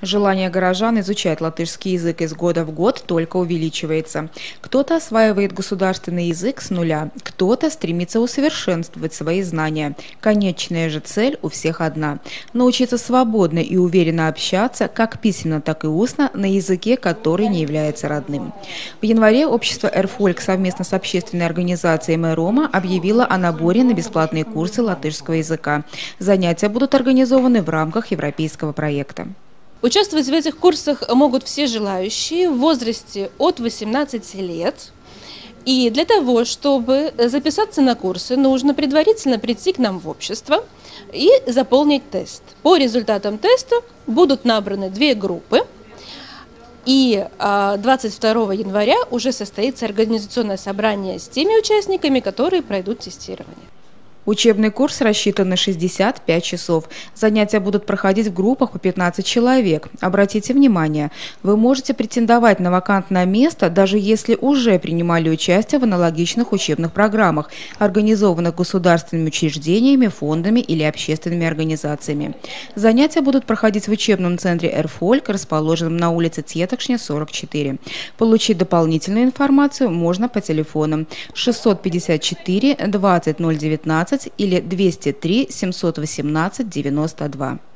Желание горожан изучать латышский язык из года в год только увеличивается. Кто-то осваивает государственный язык с нуля, кто-то стремится усовершенствовать свои знания. Конечная же цель у всех одна – научиться свободно и уверенно общаться, как письменно, так и устно, на языке, который не является родным. В январе общество «Эрфольк» совместно с общественной организацией «Мэрома» объявило о наборе на бесплатные курсы латышского языка. Занятия будут организованы в рамках европейского проекта. Участвовать в этих курсах могут все желающие в возрасте от 18 лет. И для того, чтобы записаться на курсы, нужно предварительно прийти к нам в общество и заполнить тест. По результатам теста будут набраны 2 группы. И 22 января уже состоится организационное собрание с теми участниками, которые пройдут тестирование. Учебный курс рассчитан на 65 часов. Занятия будут проходить в группах по 15 человек. Обратите внимание, вы можете претендовать на вакантное место, даже если уже принимали участие в аналогичных учебных программах, организованных государственными учреждениями, фондами или общественными организациями. Занятия будут проходить в учебном центре «Эрфольк», расположенном на улице Тетокшня, 44. Получить дополнительную информацию можно по телефонам 654 20 019 или 203 718 92.